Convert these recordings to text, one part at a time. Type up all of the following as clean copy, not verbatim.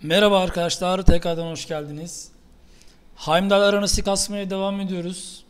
Merhaba arkadaşlar, tekrardan hoş geldiniz. Heimdall aranası kasmaya devam ediyoruz.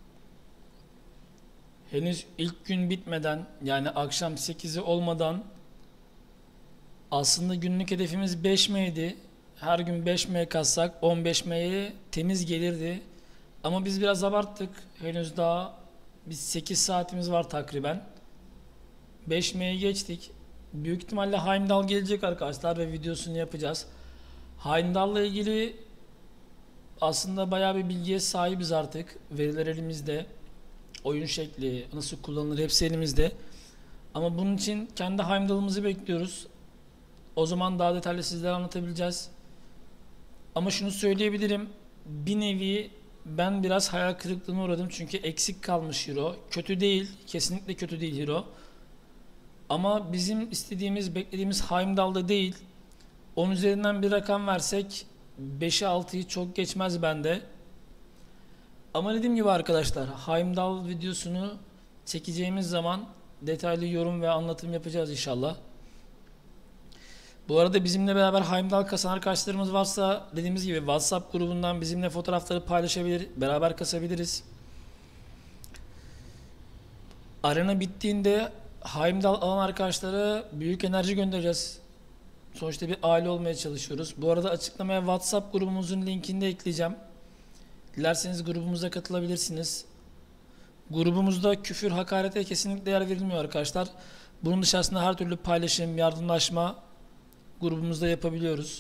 Henüz ilk gün bitmeden, yani akşam 8'i olmadan aslında günlük hedefimiz 5M idi. Her gün 5M kassak 15M'ye temiz gelirdi. Ama biz biraz abarttık. Henüz daha 8 saatimiz var takriben. 5M'yi geçtik. Büyük ihtimalle Heimdall gelecek arkadaşlar ve videosunu yapacağız. Heimdall'la ilgili aslında bayağı bir bilgiye sahibiz artık. Veriler elimizde. Oyun şekli, nasıl kullanılır hepsi elimizde. Ama bunun için kendi Heimdall'ımızı bekliyoruz. O zaman daha detaylı sizlere anlatabileceğiz. Ama şunu söyleyebilirim. Bir nevi ben biraz hayal kırıklığına uğradım. Çünkü eksik kalmış Hero. Kötü değil. Kesinlikle kötü değil Hero. Ama bizim istediğimiz, beklediğimiz Heimdall'da değil. 10 üzerinden bir rakam versek 5'e 6'yı çok geçmez bende. Ama dediğim gibi arkadaşlar, Heimdall videosunu çekeceğimiz zaman detaylı yorum ve anlatım yapacağız inşallah. Bu arada bizimle beraber Heimdall kasan arkadaşlarımız varsa dediğimiz gibi WhatsApp grubundan bizimle fotoğrafları paylaşabilir, beraber kasabiliriz. Arena bittiğinde Heimdall alan arkadaşlara büyük enerji göndereceğiz. Sonuçta bir aile olmaya çalışıyoruz. Bu arada açıklamaya WhatsApp grubumuzun linkini de ekleyeceğim. Dilerseniz grubumuza katılabilirsiniz. Grubumuzda küfür, hakarete kesinlikle yer verilmiyor arkadaşlar. Bunun dışarısında her türlü paylaşım, yardımlaşma grubumuzda yapabiliyoruz.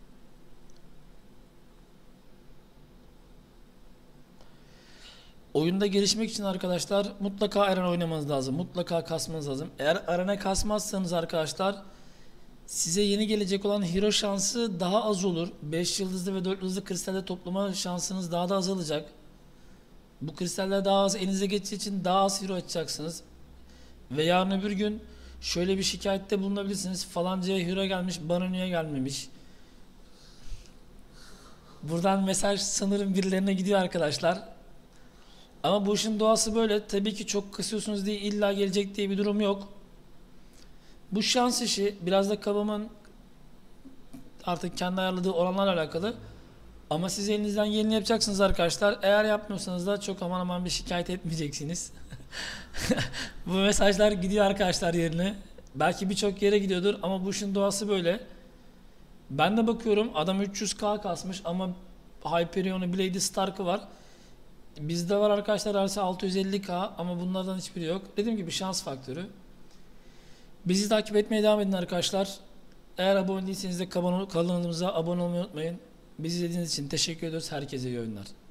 Oyunda gelişmek için arkadaşlar mutlaka arena oynamanız lazım. Mutlaka kasmanız lazım. Eğer arena kasmazsanız arkadaşlar size yeni gelecek olan hero şansı daha az olur. 5 yıldızlı ve 4 yıldızlı kristalde toplama şansınız daha da azalacak. Bu kristaller daha az elinize geçtiği için daha az hero açacaksınız. Ve yarın öbür gün şöyle bir şikayette bulunabilirsiniz. Falancaya hero gelmiş, bana niye gelmemiş? Buradan mesaj sanırım birilerine gidiyor arkadaşlar. Ama bu işin doğası böyle. Tabii ki çok kısıyorsunuz diye illa gelecek diye bir durum yok. Bu şans işi biraz da kabamın artık kendi ayarladığı oranlarla alakalı. Ama siz elinizden geleni yapacaksınız arkadaşlar. Eğer yapmıyorsanız da çok aman aman bir şikayet etmeyeceksiniz. Bu mesajlar gidiyor arkadaşlar yerine. Belki birçok yere gidiyordur ama bu işin doğası böyle. Ben de bakıyorum adam 300k kasmış ama Hyperion'u, Blade Stark'ı var. Bizde var arkadaşlar arası 650k ama bunlardan hiçbiri yok. Dediğim gibi şans faktörü. Bizi takip etmeye devam edin arkadaşlar. Eğer abone değilseniz de kanalımıza abone olmayı unutmayın. Bizi izlediğiniz için teşekkür ediyoruz. Herkese iyi oyunlar.